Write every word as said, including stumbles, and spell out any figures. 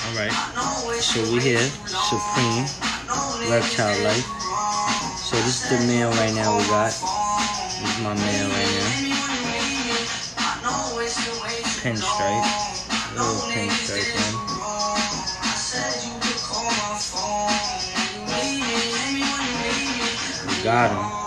Alright, so we here, Supreme, Reptile Life. So this is the male right now we got. This is my male right now. Pinstripe. Little pinstripe man. We got him.